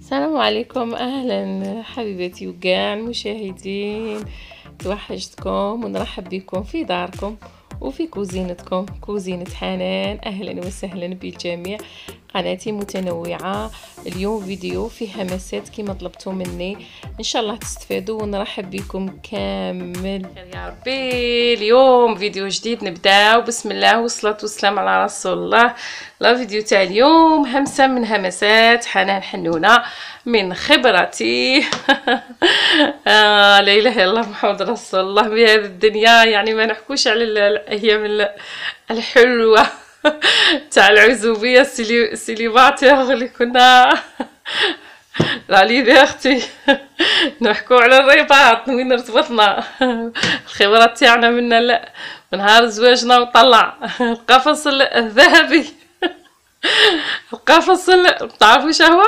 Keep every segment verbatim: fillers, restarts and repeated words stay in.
السلام عليكم، اهلا حبيبتي وكاع المشاهدين. توحشتكم ونرحب بكم في داركم وفي كوزينتكم كوزينة حنان. اهلا وسهلا بالجميع. قناتي متنوعة، اليوم فيديو فيه همسات كما طلبتوا مني، ان شاء الله تستفادوا ونرحب بكم كامل يا ربي. اليوم فيديو جديد نبداو بسم الله والصلاة والسلام على رسول الله. لا فيديو تاع اليوم همسة من همسات حنان حنونة من خبرتي. آه لا اله الا الله محمد رسول الله. بهذه الدنيا يعني ما نحكوش على الايام الحلوة تاع العزوبيه سيليباتير اللي كنا لا ليبرتي، نحكو على الرباط وين ارتبطنا. الخبرات تاعنا من من نهار زواجنا وطلع القفص الذهبي. القفص تعرفوا شهوة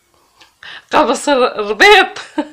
قفص الربيط.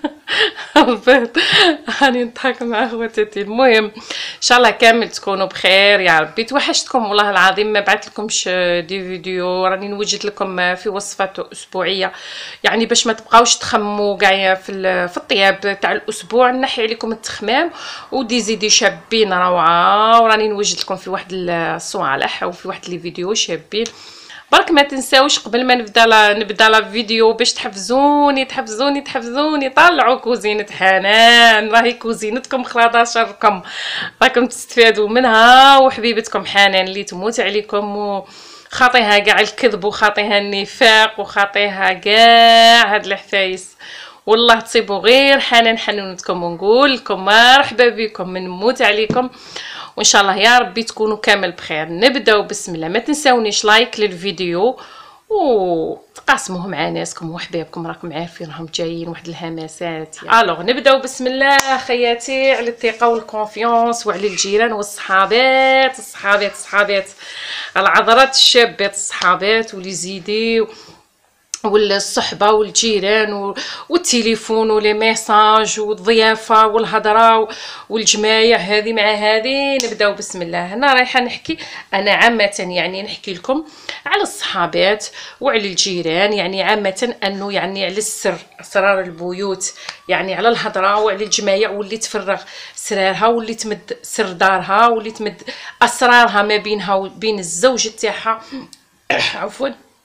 البيض. هاني نضحك مع خواتاتي. المهم ان شاء الله كامل تكونوا بخير يا ربي. توحشتكم والله العظيم، ما بعثت لكمش دي فيديو، راني نوجد لكم في وصفات اسبوعيه يعني باش ما تبقاوش تخموا كاع في في الطياب تاع الاسبوع، نحي عليكم التخمام ودي زيدي شابين روعه. وراني نوجد لكم في واحد الصوالح وفي واحد لي فيديو شابين. برك ما تنساوش قبل ما نبدا لا نبدا لا فيديو باش تحفزوني تحفزوني تحفزوني طلعوا كوزينة حنان، راهي كوزينتكم خلاص شركم، راكم تستفادوا منها. وحبيبتكم حنان اللي تموت عليكم وخاطيها كاع الكذب وخاطيها النفاق وخاطيها كاع هاد الحفايس، والله تصيبوا غير حنان حنونتكم. ونقول لكم مرحبا بكم، من نموت عليكم وان شاء الله يا ربي تكونوا كامل بخير. نبداو بسم الله. ما تنساونيش لايك للفيديو وتقاسموه مع ناسكم وحبايبكم، راكم عارفين راهم جايين واحد الهمسات. الوغ نبداو بسم الله خياتي، على الثقه والكونفيونس وعلى الجيران والصحابات الصحابات الصحابات العذرات الشابات الصحابات واللي زيدي والصحبه والجيران والتليفون ولي ميساج والضيافه والهضره والجمايع هذه مع هذه. نبداو بسم الله. هنا رايحه نحكي انا عامه يعني نحكي لكم على الصحابات وعلى الجيران، يعني عامه انه يعني على السر اسرار البيوت، يعني على الهضره وعلى الجمايع واللي تفرغ سرارها واللي تمد سر دارها واللي تمد اسرارها ما بينها وبين الزوج تاعها. عفوا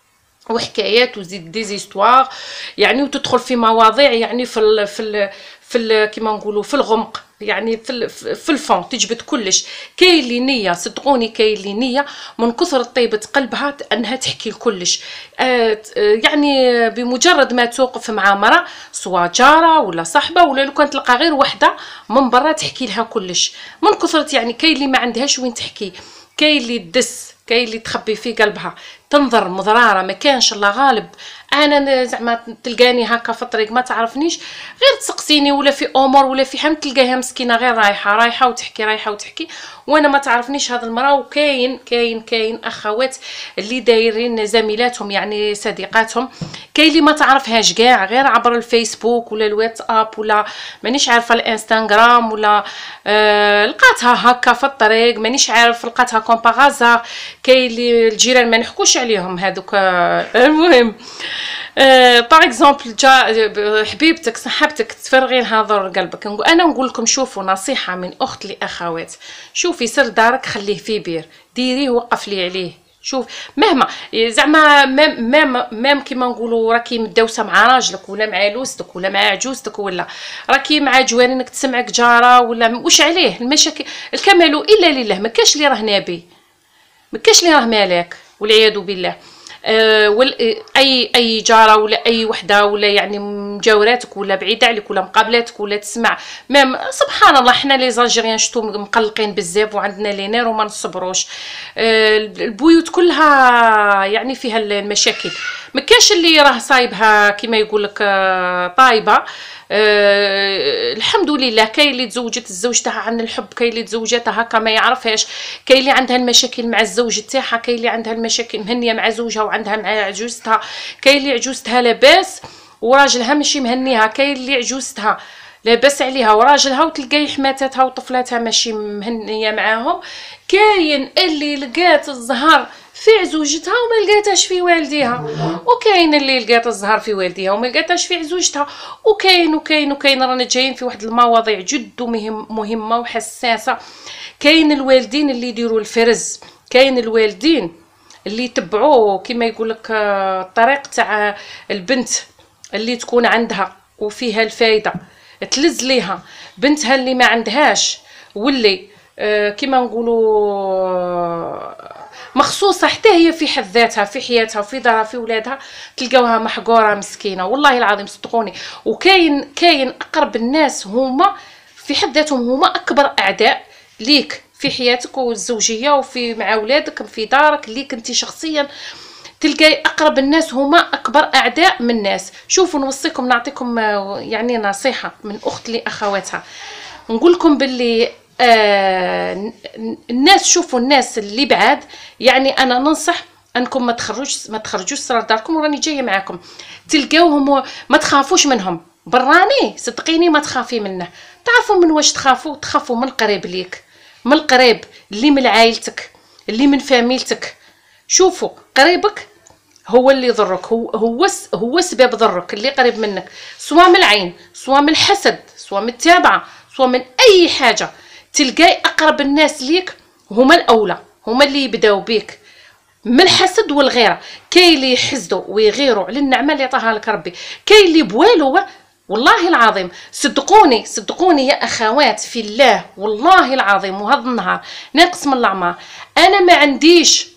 وحكايات وزيد ديزيستوار يعني، وتدخل في مواضيع يعني في ال في ال في ال كيما نقولوا في الغمق، يعني في ال في الفون تجبد كلش. كاين اللي نيه صدقوني، كاين اللي نيه من كثر طيبه قلبها انها تحكي لكلش. آه يعني بمجرد ما توقف مع مرا سواء جاره ولا صاحبه ولا لو كانت تلقى غير وحده من برا تحكي لها كلش من كثرة، يعني كاين اللي ما عندهاش وين تحكي، كاين اللي تدس، كاين اللي تخبي في قلبها تنظر مضراره ما كانش الله غالب. انا زعما تلقاني هكا في الطريق ما تعرفنيش غير تسقسيني ولا في امور ولا في حم تلقاها مسكينه غير رايحه رايحه وتحكي رايحه وتحكي وانا ما تعرفنيش هذا المراه. وكاين كاين كاين اخوات اللي دايرين زميلاتهم يعني صديقاتهم، كاين اللي ما تعرفهاش كاع غير عبر الفيسبوك ولا الواتساب ولا مانيش عارفه الانستغرام ولا آه لقاتها هكا في الطريق مانيش عارف لقاتها كومباغازار. كاين اللي الجيران ما نحكوش عليهم هذوك. المهم باغ اكزومبل جا حبيبتك صاحبتك تفرغي لها ضر قلبك. انا نقول لكم شوفوا نصيحه من اخت لاخوات، شوفي سر دارك خليه في بير، ديريه وقف لي عليه. شوف مهما زعما مام مام كيما نقولوا راكي مدوسه مع راجلك ولا مع لوستك ولا مع عجوزتك ولا راكي مع جوارنك تسمعك جاره ولا واش عليه المشاكل الكمال الا لله. ما كاش اللي راه نبي، ما كاش اللي راه مالك والعياذ بالله. أه اي اي جاره ولا اي وحده ولا يعني مجاوراتك ولا بعيده عليك ولا مقابلاتك ولا تسمع مام. سبحان الله حنا لي زالجيريان شتو مقلقين بزاف وعندنا لي نير وما نصبروش. أه البيوت كلها يعني فيها المشاكل، ما كاش اللي راه صايبها كيما يقول لك طايبه. أه الحمد لله. كاين اللي تزوجت الزوج تاعها عن الحب، كاين اللي تزوجتها هكا ما يعرفهاش، كاين اللي عندها المشاكل مع الزوج تاعها، كاين اللي عندها المشاكل مهنيه مع زوجها وعندها مع عجوزتها، كاين اللي عجوزتها لاباس وراجلها ماشي مهنيها، كاين اللي عجوزتها لاباس عليها وراجلها وتلقاي حماتاتها وطفلاتها ماشي مهنيه معاهم. كاين اللي لقات الزهر في عزوجتها وما لقاتهاش في والديها، وكاين اللي لقات الزهر في والديها وما لقاتهاش في عزوجتها، وكاين وكاين وكاين. رانا جايين في واحد المواضيع جد مهم مهمه وحساسه. كاين الوالدين اللي يديروا الفرز، كاين الوالدين اللي يتبعوا كما يقول لك الطريق تاع البنت اللي تكون عندها وفيها الفايده، تلز ليها بنتها اللي ما عندهاش، واللي آه كما نقولوا مخصوصه حتى هي في حد ذاتها في حياتها وفي دارها في ولادها، تلقاوها محقوره مسكينه والله العظيم صدقوني. وكاين كاين اقرب الناس هما في حد ذاتهم هما اكبر اعداء ليك في حياتك والزوجيه وفي مع ولادك في دارك ليك انت شخصيا. تلقاي اقرب الناس هما اكبر اعداء من الناس. شوفوا نوصيكم نعطيكم يعني نصيحه من اخت لاخواتها، نقول لكم باللي آه الناس، شوفوا الناس اللي بعاد، يعني انا ننصح انكم ما تخرجوش ما تخرجوش سرار داركم، وراني جايه معاكم تلقاوهم ما تخافوش منهم. براني صدقيني ما تخافي منه. تعرفوا من واش تخافوا؟ تخافوا من القريب ليك، من القريب اللي من عائلتك اللي من فاميلتك. شوفوا قريبك هو اللي يضرك، هو هو هو سبب ضرك اللي قريب منك، سواء من العين سواء من الحسد سواء من التابعه سواء من اي حاجه. تلقاي اقرب الناس ليك هما الاولى، هما اللي يبداو بيك من الحسد والغيره. كاين اللي يحسدوا ويغيروا على النعمه اللي عطاها لك ربي، كاين اللي بوالو والله العظيم. صدقوني صدقوني يا اخوات في الله والله العظيم، وهذا النهار ناقص من الاعمار انا ما عنديش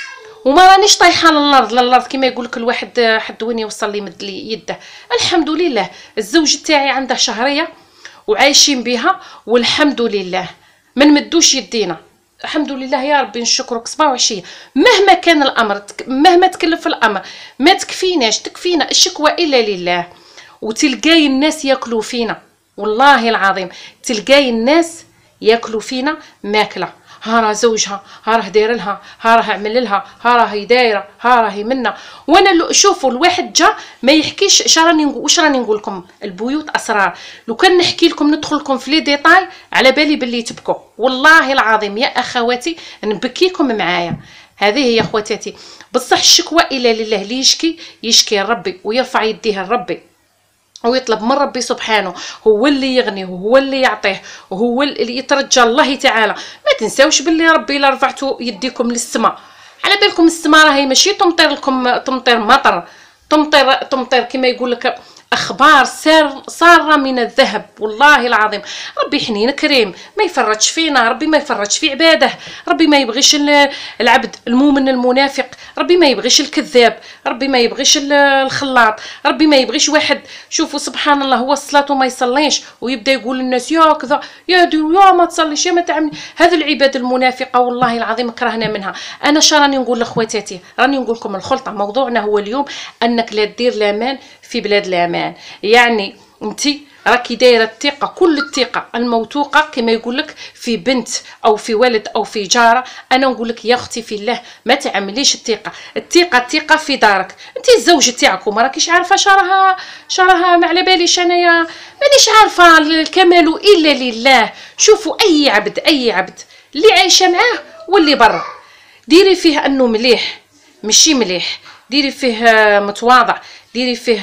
وما رانيش طايحه للارض للارض كما يقول لك الواحد حد وين يوصل لي مد لي يده. الحمد لله الزوج تاعي عنده شهريه وعايشين بها والحمد لله، ما نمدوش يدينا الحمد لله يا ربي نشكرك صباح وعشيه. مهما كان الامر مهما تكلف الامر ما تكفيناش، تكفينا الشكوى الا لله. وتلقاي الناس ياكلوا فينا والله العظيم، تلقاي الناس ياكلوا فينا ماكله. ها راه زوجها، ها راه داير لها، ها راه عمل لها، ها راهي دايره، ها راهي منا. وانا شوفوا الواحد جا ما يحكيش اش راني نقول، واش راني نقول لكم البيوت اسرار. لو كان نحكي لكم ندخل لكم في لي ديتاي على بالي باللي تبكوا والله العظيم يا اخواتي نبكيكم معايا. هذه هي اخواتاتي. بصح الشكوى الا لله، اللي يشكي يشكي لربي ويرفع يديه لربي ويطلب من ربي سبحانه، هو اللي يغنيه وهو اللي يعطيه وهو اللي يترجى الله تعالى. ما تنساوش باللي ربي الا رفعتوا يديكم للسماء على بالكم السماء راهي ماشي تمطر لكم تمطر مطر، تمطر تمطر كما يقول لك اخبار سار ساره من الذهب والله العظيم. ربي حنين كريم ما يفرطش فينا، ربي ما يفرطش في عباده، ربي ما يبغيش العبد المؤمن المنافق، ربي ما يبغيش الكذاب، ربي ما يبغيش الخلاط، ربي ما يبغيش واحد. شوفوا سبحان الله هو الصلاه وما يصليش ويبدا يقول للناس يا كذا يا دي يا ما تصليش يا ما تعمل. هذه العباده المنافقه والله العظيم كرهنا منها. انا شا راني نقول لاخواتاتي، راني نقول لكم الخلطه. موضوعنا هو اليوم انك لا دير الامان في بلاد الامان. يعني انت راكي دايره الثقه، كل الثقه الموثوقه كما يقول لك في بنت او في ولد او في جاره. انا نقول لك يا اختي في الله ما تعمليش الثقه، الثقه الثقه في دارك. انت الزوج تاعك وما راكيش عارفه شراها شراها ما على باليش انايا مانيش عارفه الكمال الا لله. شوفوا اي عبد اي عبد اللي عايشه معاه واللي برا ديري فيه انه مليح ماشي مليح، ديري فيه متواضع، ديري فيه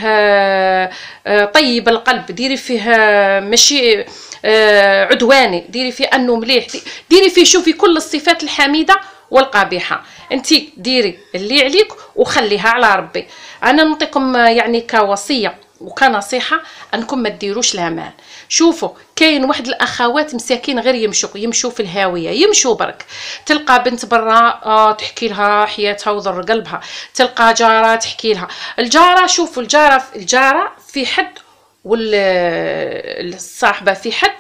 طيب القلب، ديري فيه ماشي عدواني، ديري فيه انه مليح، ديري فيه شوفي كل الصفات الحميده والقبيحه. انت ديري اللي عليك وخليها على ربي. انا نعطيكم يعني كوصيه وكنصيحه انكم ما ديروش الامان. شوفوا كاين واحد الاخوات مساكين غير يمشوا يمشوا في الهاويه، يمشوا برك. تلقى بنت برا آه تحكي لها حياتها وضر قلبها، تلقى جاره تحكي لها. الجاره شوفوا الجاره الجاره في حد والصاحبه في حد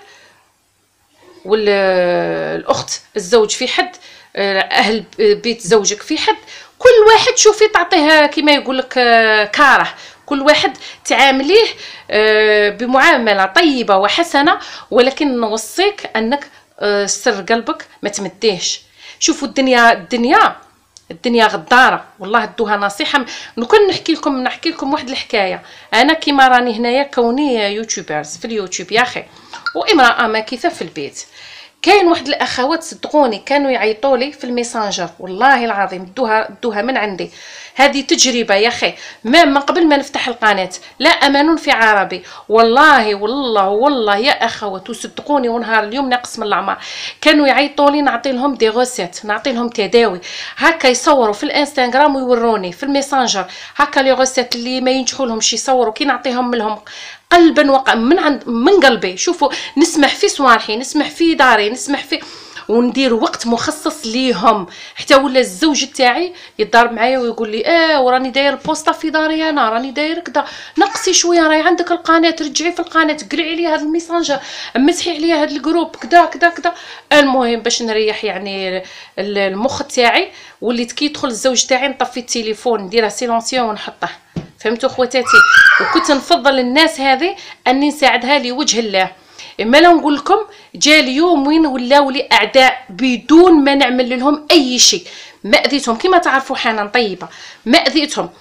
والاخت الزوج في حد، اهل بيت زوجك في حد. كل واحد شوفي تعطيها كما يقول لك كاره، كل واحد تعامليه بمعامله طيبه وحسنه. ولكن نوصيك انك سر قلبك ما تمديهش. شوفوا الدنيا الدنيا الدنيا غداره والله. دوها نصيحه. كون نحكي لكم نحكي لكم واحد الحكايه. انا كيما راني هنايا كوني يوتيوبرز في اليوتيوب يا اخي، وامراه ماكثه في البيت، كاين واحد الاخوات صدقوني كانوا يعيطوا لي في الميسنجر والله العظيم. دوها دوها من عندي، هذه تجربه يا اخي. ما من قبل ما نفتح القناه لا امان في عربي والله والله والله يا اخوات، وصدقوني ونهار اليوم ناقص من العمر كانوا يعيطوا لي نعطي لهم دي غوسيت، نعطي لهم تداوي هكا، يصوروا في الانستغرام ويوروني في الميسنجر هكا لي غوسيت اللي ما ينجحوا لهمش يصوروا كي نعطيهم لهم قلبا وقع من عند من قلبي. شوفوا نسمح في صوالحي، نسمح في داري، نسمح في وندير وقت مخصص ليهم. حتى ولا الزوج تاعي يضرب معايا ويقول لي اه وراني داير البوسطه في داري انا، راني داير كذا، نقصي شويه راهي عندك القناه، رجعي في القناه، قلعي عليها هذا الميسنجر، مسحي عليها هذا الجروب كذا كذا كذا. المهم باش نريح يعني المخ تاعي، وليت كي يدخل الزوج تاعي نطفي التليفون نديرها سيلونسيو ونحطه. فهمتوا خواتاتي؟ وكنت نفضل الناس هذه اني نساعدها لوجه الله. اما لو نقول لكم جا اليوم وين ولاو لي اعداء بدون ما نعمل لهم اي شيء. ما اذيتهم كما تعرفوا حنان طيبه، ما اذيتهم،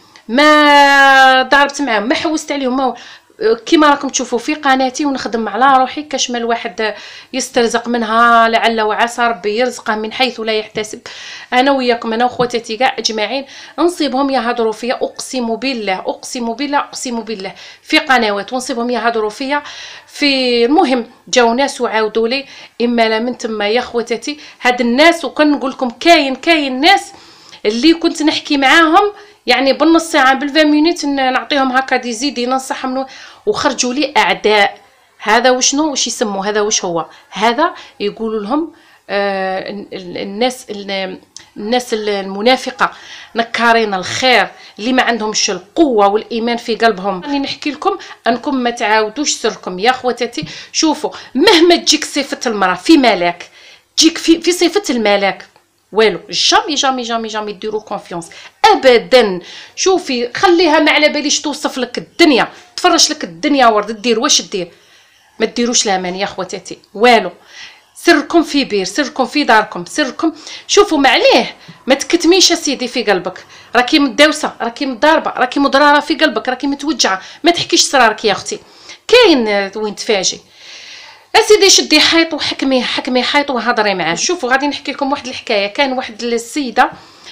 ما ضربت معاهم، ما حوست عليهم، ما كما راكم تشوفوا في قناتي ونخدم على روحي كاش ما الواحد يسترزق منها لعل وعسى ربي يرزقه من حيث لا يحتسب. انا وياكم انا وخواتاتي كاع اجمعين نصيبهم يهضروا فيا، اقسم بالله اقسم بالله اقسم بالله في قنوات ونصيبهم يهضروا فيا. في المهم جاو ناس وعاودوا لي اما لا من تما يا خواتاتي. هاد الناس وكنقول لكم كاين كاين ناس اللي كنت نحكي معاهم يعني بالنص ساعه بالفين مينوت نعطيهم هكا دي زيدي ننصحهم وخرجوا لي اعداء. هذا وشنو واش يسموا هذا واش هو هذا؟ يقولوا لهم آه الناس الناس المنافقه نكارين الخير اللي ما عندهمش القوه والايمان في قلبهم. راني نحكي لكم انكم ما تعاودوش سركم يا خواتاتي. شوفوا مهما تجيك صفه المراه في ملاك، تجيك في, في صفه الملاك والو جامي جامي جامي جامي ديروا كونفيونس ابدا. شوفي خليها ما على باليش توصف لك الدنيا، تفرش لك الدنيا ورد دير واش دير، ما ديروش الامان يا خواتاتي والو. سركم في بير، سركم في داركم، سركم. شوفوا معليه ما تكتميش سيدي في قلبك، راكي مداوسه، راكي مضاربه، راكي مضراره في قلبك، راكي متوجعه، ما تحكيش سرارك يا اختي. كاين وين تفاجئ اسيدي شدي حيط وحكمي حكمي حيط وهضري معاه. شوفوا غادي نحكي لكم واحد الحكايه. كان واحد السيده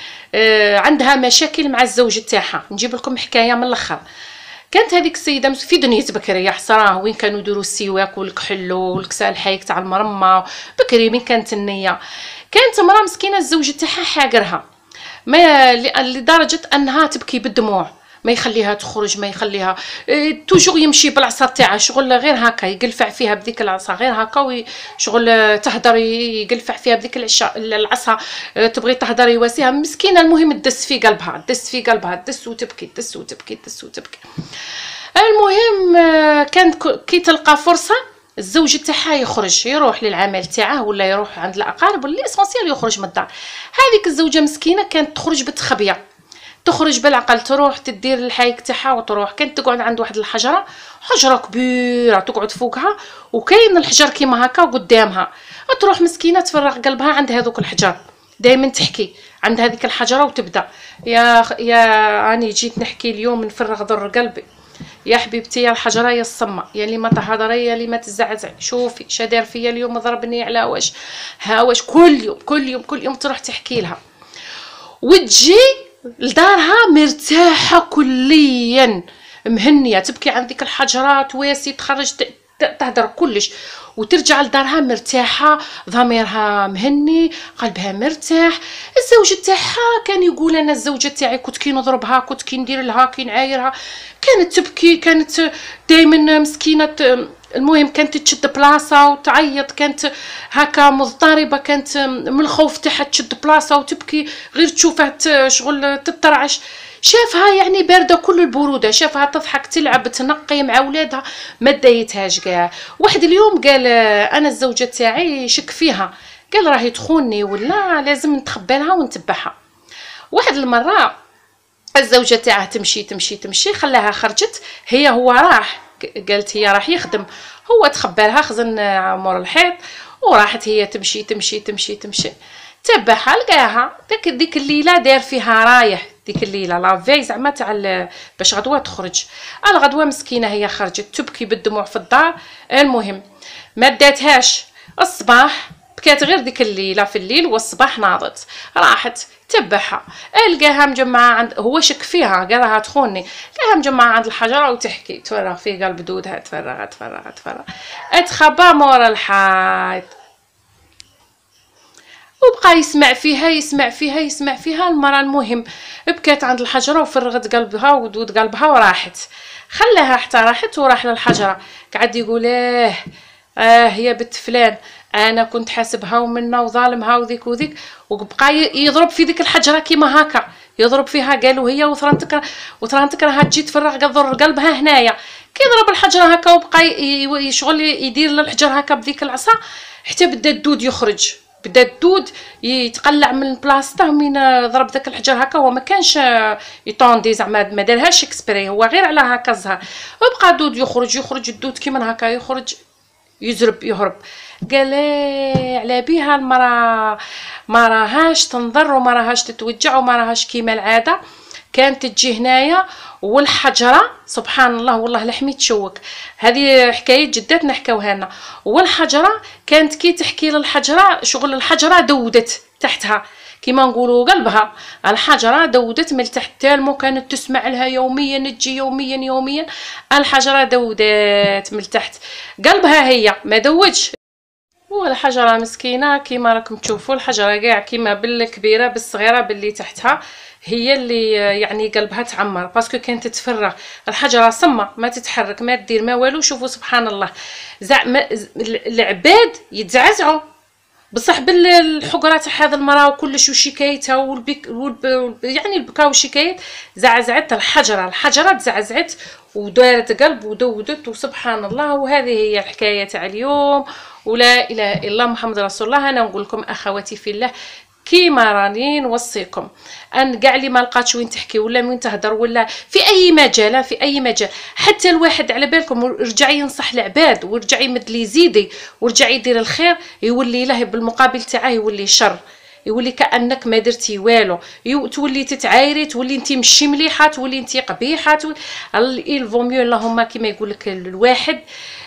آه عندها مشاكل مع الزوج تاعها، نجيب لكم حكايه من الاخر. كانت هذيك السيده في دنيا بكري يا حسراه، وين كانوا يديروا السواك والكحل والكساء الحايك تاع المرمى بكري، من كانت النيه. كانت امراه مسكينه الزوج تاعها حاقرها ما لدرجه انها تبكي بالدموع، ما يخليها تخرج، ما يخليها إيه توجور يمشي بالعصا تاعها شغل غير هكا يقلفع فيها بديك العصا غير هكا، وشغل تهدر يقلفع فيها بديك العصا تبغي تهدر يواسيها مسكينه. المهم تدس في قلبها، تدس في قلبها، تدس وتبكي، تدس وتبكي، تدس وتبكي. المهم كانت كي تلقى فرصه الزوج تاعها يخرج يروح للعمل تاعه ولا يروح عند الاقارب ولا اسونسيال يخرج من الدار. هذيك الزوجه مسكينه كانت تخرج بالتخبيه، تخرج بالعقل، تروح تدير الحايك تاعها وتروح. كانت تقعد عند واحد الحجره، حجره كبيره تقعد فوقها وكاين الحجر كيما هكا قدامها، تروح مسكينه تفرغ قلبها عند هذوك الحجر. دائما تحكي عند هذيك الحجره وتبدا يا يا راني جيت نحكي اليوم نفرغ ضر قلبي يا حبيبتي يا الحجره يا الصمه يا اللي ما تهضري يا اللي ما تزعزعي، شوفي شادير فيا اليوم ضربني على واش ها واش. كل يوم كل يوم كل يوم تروح تحكي لها وتجي لدارها مرتاحه كليا مهنيه، تبكي عند ديك الحجرات واسي تخرج تهدر كلش وترجع لدارها مرتاحه، ضميرها مهني، قلبها مرتاح. الزوج تاعها كان يقول انا الزوجه تاعي كنت كي نضربها، كنت كي ندير لها، كي نعايرها، كانت تبكي، كانت دائما مسكينه. المهم كانت تشد بلاصه وتعيط، كانت هكا مضطربه، كانت من الخوف تاعها تشد بلاصه وتبكي غير تشوفها شغل تترعش. شافها يعني بارده كل البروده، شافها تضحك تلعب تنقي مع ولادها، ما دايتهاش كاع. واحد اليوم قال انا الزوجه تاعي شك فيها، قال راهي تخوني ولا لازم نتخبى لها ونتبعها. واحد المره الزوجه تاعها تمشي تمشي تمشي، خلاها خرجت هي هو راح، قالت هي راح يخدم، هو تخبى لها خزن مور الحيط وراحت هي تمشي تمشي تمشي تمشي تبعها لقاها ديك ديك الليله داير فيها رايح، ديك الليله لافي زعما تاع باش غدوه تخرج. الغدوه مسكينه هي خرجت تبكي بالدموع في الدار. المهم ما داتهاش الصباح، بكات غير ديك الليله في الليل والصباح ناضت راحت تبعها، لقاها مجمعه عند، هو شك فيها قال لها تخوني، لقاها مجمعه عند الحجره وتحكي تفرغ في قلب دودها، تفرغ تفرغ تفرغ اتخبى مورا الحيط، وبقى يسمع فيها يسمع فيها يسمع فيها المراه. المهم بكات عند الحجره وفرغت قلبها ودود قلبها وراحت، خلاها حتى راحت وراح للحجره قعد يقول اه اه يا بنت فلان انا كنت حاسبها ومنا وظالمها وذيك وذيك، وبقى يضرب في ديك الحجره كيما هكا يضرب فيها، قالوا هي وثرنتك وثرنتك راها تجي تفرغ ضر قلبها هنايا، كيضرب الحجره هكا وبقى يشغل يدير للحجر هكا بديك العصا حتى بدا الدود يخرج، بدا الدود يتقلع من بلاصته من ضرب داك الحجر هكا. هو ما كانش يطوندي زعما ما دارهاش اكسبري، هو غير على هكا الزهر، وبقى الدود يخرج يخرج الدود كيما هكا يخرج يزرب يهرب. قال على بيها المراه ما راهاش تنضر وما راهاش تتوجع وما راهاش كيما العاده، كانت تجي هنايا والحجره سبحان الله والله لحمي تشوك، هذه حكايه جداتنا حكاوها لنا. والحجره كانت كي تحكي للحجره شغل الحجره دودت تحتها كيما نقولوا قلبها، الحجره دودت من تحت تالمو كانت تسمع لها يوميا تجي يوميا يوميا، الحجره دودت من تحت قلبها هي ما دودش. والحجره مسكينه كيما راكم تشوفوا الحجره كاع كيما بالكبيره بالصغيره باللي تحتها هي اللي يعني قلبها تعمر، باسكو كانت تتفرغ الحجره صمه ما تتحرك ما تدير ما والو. شوفوا سبحان الله زعما العباد يتزعزعوا بصح بالحقره تاع هذا المراه وكلش وشكايتها والبك والب... يعني البكاء والشكايات زعزعت الحجره، الحجره تزعزعت ودارت قلب ودودت وسبحان الله. وهذه هي الحكايه تاع اليوم، ولا اله الا الله محمد رسول الله. انا نقول لكم اخواتي في الله كيما راني نوصيكم ان كاع اللي ما لقاتش وين تحكي ولا وين تهدر ولا في اي مجال في اي مجال، حتى الواحد على بالكم رجع ينصح العباد ورجع يمد لي زيدي ورجع يدير الخير يولي له بالمقابل تاعه يولي شر، يولي كانك ما درتي والو، تولي تتعايري تولي انت مشي مليحه تولي انت قبيحه. il vaut mieux اللهم كيما يقول لك الواحد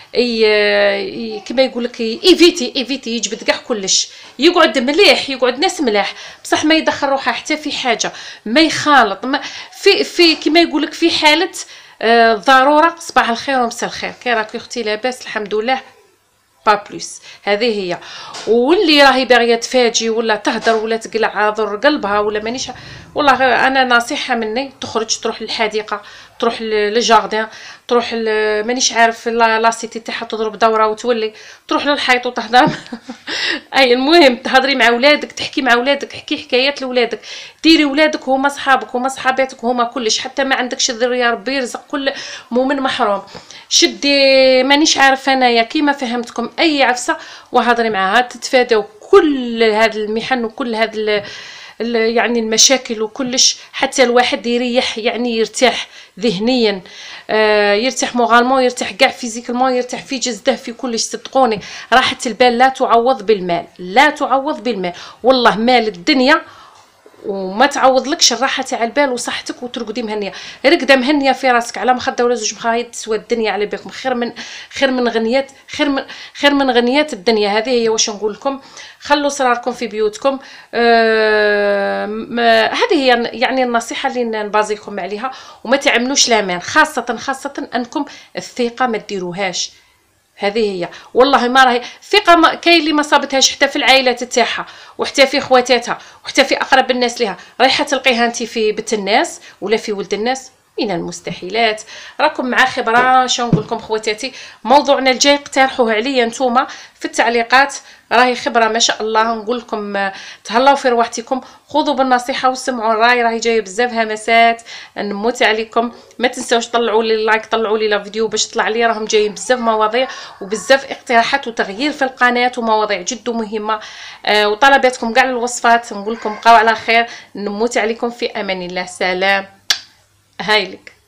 اي كما يقول لك ايفيتي ايفيتي يجبد كاع كلش، يقعد مليح يقعد ناس ملاح بصح ما يدخل روحه حتى في حاجه، ما يخالط ما في في كما يقول لك في حاله آه ضروره. صباح الخير ومساء الخير، كي راكي اختي لاباس الحمد لله با بلوس. هذه هي. واللي راهي باغيه تفاجي ولا تهدر ولا تقلع ضر قلبها ولا مانيش، والله انا نصيحه مني تخرج تروح للحديقه تروح للجاردين تروح مانيش عارف لا سيتي تاعها تضرب دوره وتولي تروح للحيط وتهضر اي المهم تهضري مع ولادك تحكي مع ولادك احكي حكايات لولادك، ديري ولادك هما صحابك هما صحاباتك هما كلش، حتى ما عندكش الذريه ربي يرزق كل مؤمن محروم. شدي مانيش عارفه انايا كيما فهمتكم اي عفسه وهضري معاها تتفاداو كل هذا المحن وكل هذا يعني المشاكل وكلش، حتى الواحد يريح يعني يرتاح ذهنيا آه يرتاح مورالمون يرتاح كاع فيزيكالمون يرتاح في جسده في كلش. صدقوني راحه البال لا تعوض بالمال لا تعوض بالمال، والله مال الدنيا وما تعوض لكش الراحه تاع البال وصحتك وترقدي مهنيه، رقده مهنيه في راسك على مخده ولا زوج مخايط تسوى الدنيا على بالكم، خير من خير من غنيات خير من خير من غنيات الدنيا. هذه هي واش نقول لكم، خلوا سراركم في بيوتكم. آه هذه هي يعني النصيحه اللي نبازيكم عليها، وما تعملوش لامان خاصه خاصه انكم الثقه ما ديروهاش. هذه هي والله ما راهي ثقه ما كاين اللي ما صابتهاش حتى في العائلات تاعها وحتى في خواتاتها وحتى في اقرب الناس ليها، رايحه تلقيها انت في بنت الناس ولا في ولد الناس، من المستحيلات. راكم مع خبره شنو نقول لكم خواتاتي، موضوعنا الجاي اقترحوه عليا نتوما في التعليقات، راهي خبره ما شاء الله. نقول لكم تهلاو في رواحتكم، خذوا بالنصيحه وسمعوا الراي، راهي جايه بزاف همسات نموت عليكم. ما تنساوش طلعوا لي لايك طلعوا لي لا فيديو باش تطلع لي، راهم جايين بزاف مواضيع وبزاف اقتراحات وتغيير في القناه ومواضيع جد مهمه آه وطلباتكم كاع الوصفات. نقول لكم بقاو على خير، نموت عليكم في امان الله، سلام هايلك.